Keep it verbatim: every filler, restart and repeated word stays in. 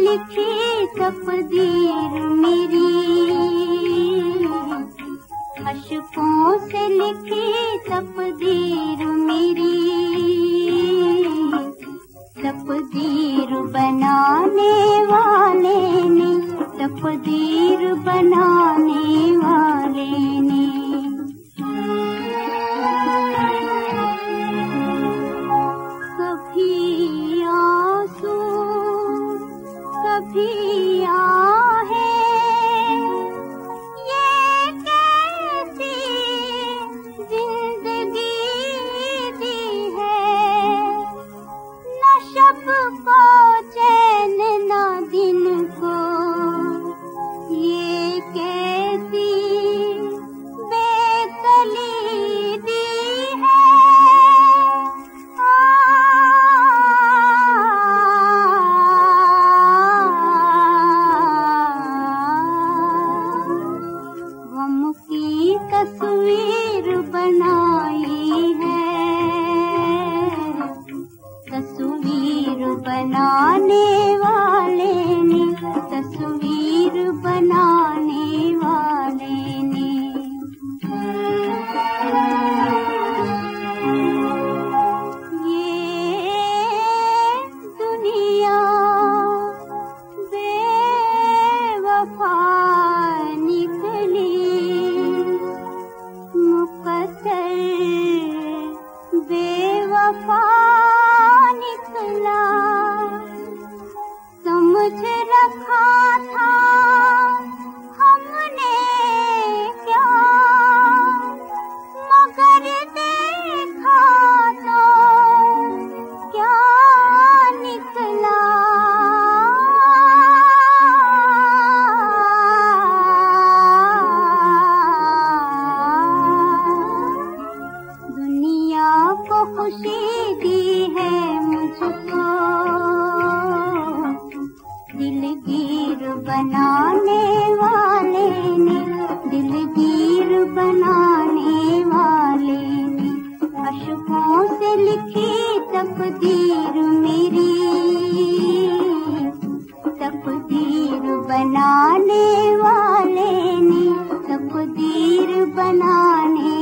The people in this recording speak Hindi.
लिखी तकदीर मेरी, अशकों से लिखी तकदीर मेरी, तकदीर बनाने वाले ने, तकदीर बनाने वाले ने। कभी आंसू कभी आहें, ये कैसी जिंदगी दी है, न शब को चैन न दिन को, ये कैसी बेतलीदी है। गम की तस्वीर बनाई है, तस्वीर बनाने वाले ने, तस्वीर बनाने वाले ने। ये दुनिया बेवफा निकली, मुकद्दर बेवफा निकला, समझ रखा था हमने क्या, मगर देखा तो क्या निकला। दुनिया को खुशी दी है मुझको, दिलगीर बनाने वाले ने, दिलगीर बनाने वाले ने। अशकों से लिखी तकदीर मेरी, तकदीर बनाने वाले ने, तकदीर बनाने